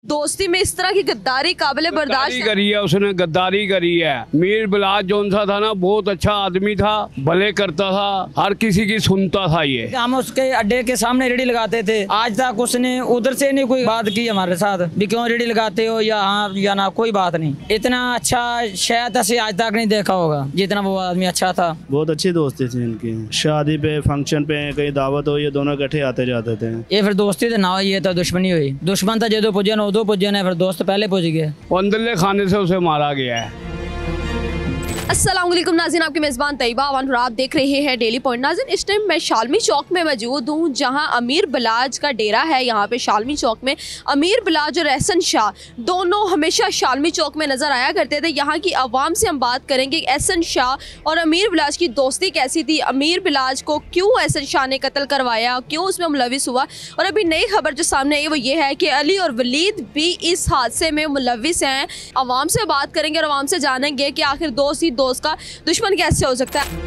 दोस्ती में इस तरह की गद्दारी काबिले बर्दाश्त करी है, उसने गद्दारी करी है। मीर बिलाज जोन सा था ना, बहुत अच्छा आदमी था, भले करता था, हर किसी की सुनता था। ये हम उसके अड्डे के सामने रेडी लगाते थे, आज तक उसने उधर से नहीं कोई बात की हमारे साथ भी क्यों रेडी लगाते हो या हाँ या ना, कोई बात नहीं। इतना अच्छा शायद ऐसे आज तक नहीं देखा होगा जितना वो आदमी अच्छा था। बहुत अच्छी दोस्ती थी इनकी, शादी पे फंक्शन पे कहीं दावत हो ये दोनों इकट्ठे आते जाते थे। ये फिर दोस्ती तो ना हुई, ये तो दुश्मनी हुई। दुश्मन था जो पुजन उदो पुजन है, फिर दोस्त पहले पुज गए। अंदरले खाने से उसे मारा गया है। अस्सलाम वालेकुम नाज़रीन, आपकी मेज़बान तैयबा अवान और आप देख रहे हैं डेली पॉइंट। नाज़रीन, इस टाइम मैं शालमी चौक में मौजूद हूँ जहाँ अमीर बिलाज का डेरा है। यहाँ पे शालमी चौक में अमीर बिलाज और एहसन शाह दोनों हमेशा शालमी चौक में नज़र आया करते थे। यहाँ की आवाम से हम बात करेंगे एहसन शाह और अमीर बिलाज की दोस्ती कैसी थी, अमीर बिलाज को क्यों एहसन शाह ने कत्ल करवाया, क्यों उसमें मुलविस हुआ। और अभी नई खबर जो सामने आई वो ये है कि अली और वलीद भी इस हादसे में मुलविस हैं। आवाम से बात करेंगे और आवाम से जानेंगे कि आखिर दोस्त का दुश्मन कैसे हो सकता है।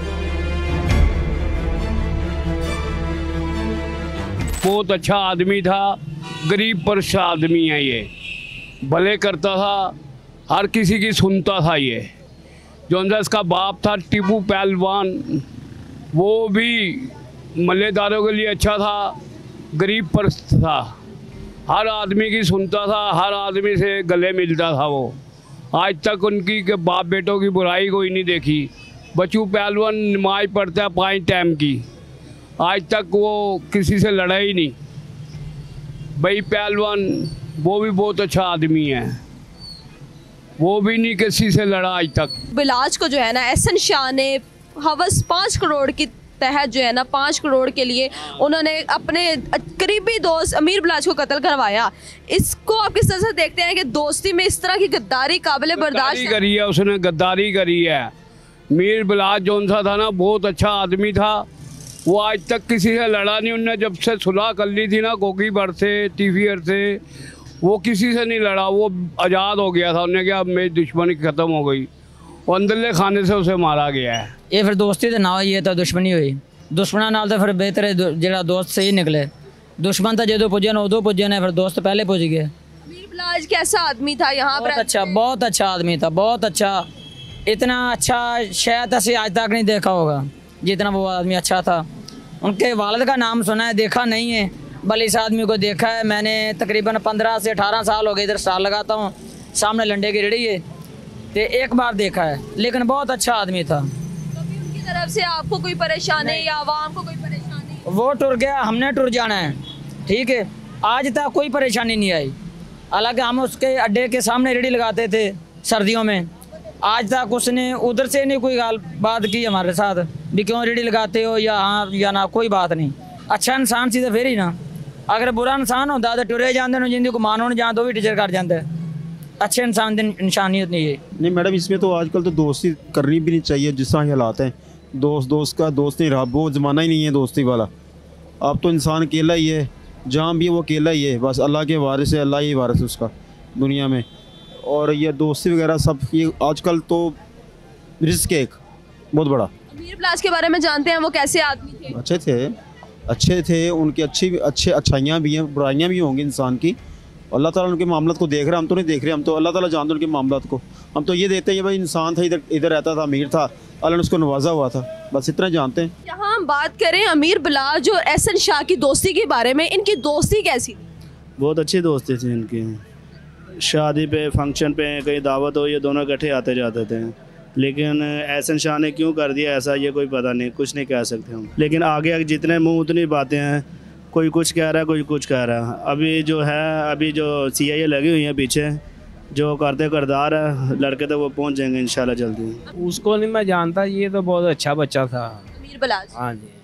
बहुत अच्छा आदमी था, गरीब परसा आदमी है, ये भले करता था, हर किसी की सुनता था। ये जो इसका बाप था टीपू पहलवान, वो भी मल्लेदारों के लिए अच्छा था, गरीब परस्त था, हर आदमी की सुनता था, हर आदमी से गले मिलता था। वो आज तक उनकी के बाप बेटों की बुराई कोई नहीं देखी। बच्चू पहलवान नमाज पढ़ता है 5 टाइम की, आज तक वो किसी से लड़ा ही नहीं। भाई पहलवान वो भी बहुत अच्छा आदमी है, वो भी नहीं किसी से लड़ा आज तक। बिलाज को जो है ना एहसन शाह ने हवस 5 करोड़ की तहत जो है ना 5 करोड़ के लिए उन्होंने अपने करीबी दोस्त अमीर बिलाज को कत्ल करवाया। इसको आप किस तरह से देखते हैं कि दोस्ती में इस तरह की गद्दारी काबिले बर्दाश्त करी है, उसने गद्दारी करी है। मीर बिलाज जोन सा था ना, बहुत अच्छा आदमी था, वो आज तक किसी से लड़ा नहीं। उनने जब से सुलह कर ली थी ना गोगी भर से टीवीर से, वो किसी से नहीं लड़ा, वो आज़ाद हो गया था। उन्होंने कहा मेरी दुश्मनी ख़त्म हो गई, और अंदरले खाने से उसे मारा गया है। ये फिर दोस्ती तो ना हुई, ये तो दुश्मनी हुई। दुश्मना नाल तो फिर बेहतर है जो दोस्त सही निकले। दुश्मन था जो पुजन उदो पुजन है, फिर दोस्त पहले पुज गए। अमीर बिलाज कैसा आदमी था यहाँ पर? बहुत अच्छा आदमी था, बहुत अच्छा। इतना अच्छा शायद ऐसे आज तक नहीं देखा होगा जितना वो आदमी अच्छा था। उनके वालिद का नाम सुना है, देखा नहीं है, बल्कि इस आदमी को देखा है मैंने। तकरीबन 15 से 18 साल हो गए इधर स्टॉल लगाता हूँ, सामने लंडे की रेड़ी है, तो एक बार देखा है, लेकिन बहुत अच्छा आदमी था। कभी उनकी तरफ से आपको कोई परेशानी या आवाम को कोई परेशानी? वो टुर गया, हमने टुर जाना है, ठीक है। आज तक कोई परेशानी नहीं आई। हालांकि हम उसके अड्डे के सामने रेडी लगाते थे सर्दियों में, आज तक उसने उधर से नहीं कोई बात की हमारे साथ भी क्यों रेडी लगाते हो या हाँ या ना, कोई बात नहीं। अच्छा इंसान सी तो फिर ही ना, अगर बुरा इंसान होता तो टुरे जाते जिंदगी को मानो नहीं जान तो भी टीचर कर जाते। अच्छे इंसान की इंसानियत नहीं है। नहीं मैडम, इसमें तो आजकल तो दोस्ती करनी भी नहीं चाहिए, जिस तरह हालात हैं। दोस्त का दोस्त नहीं रहा, वो ज़माना ही नहीं है दोस्ती वाला। अब तो इंसान अकेला ही है, जहाँ भी है वो अकेला ही है, बस अल्लाह के वारिस है, अल्लाह ही वारिस है उसका दुनिया में। और ये दोस्ती वगैरह सब ये आजकल तो रिस्क है एक बहुत बड़ा। अमीर बिलाज के बारे में जानते हैं, वो कैसे आदमी थे? अच्छे थे, उनकी अच्छाइयाँ भी हैं, बुराइयाँ भी होंगी इंसान की। अल्लाह ताला उनके मामलात को देख रहे हैं, हम तो नहीं देख रहे, हम तो अल्लाह ताला जानते हैं उनके मामलात को। हम तो ये देखते हैं भाई इंसान था, इधर रहता था, अमीर था, अल्लाह ने उसको नवाजा हुआ था, बस इतना जानते हैं। यहाँ हम बात करें अमीर बिलाज और एहसन शाह की दोस्ती के बारे में, इनकी दोस्ती कैसी थी? बहुत अच्छी दोस्ती थी इनकी, शादी पे फंक्शन पे कहीं दावत हो ये दोनों इकट्ठे आते जाते थे। लेकिन एहसन शाह ने क्यों कर दिया ऐसा, ये कोई पता नहीं, कुछ नहीं कह सकते हम। लेकिन आगे जितने मुँह उतनी बातें हैं, कोई कुछ कह रहा है, कोई कुछ कह रहा है। अभी जो CIA लगी हुई है पीछे, जो करते करदार है लड़के, तो वो पहुंच जाएंगे इंशाल्लाह जल्दी। उसको नहीं मैं जानता, ये तो बहुत अच्छा बच्चा था अमीर बिलाज। हाँ जी।